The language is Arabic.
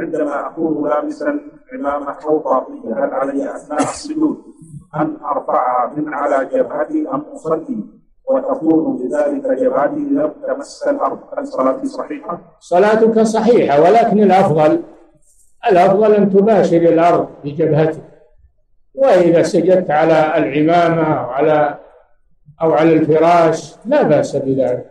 عندما أكون لابسا عمامة أو طاقية هل علي أثناء السجود أن أرفعها من على جبهتي أم أصلي وتكون بذلك جبهتي لم تمس الأرض؟ هل صلاتي صحيحة؟ صلاتك صحيحة، ولكن الأفضل أن تباشر الأرض بجبهتك. وإذا سجدت على العمامة أو على الفراش لا بأس بذلك.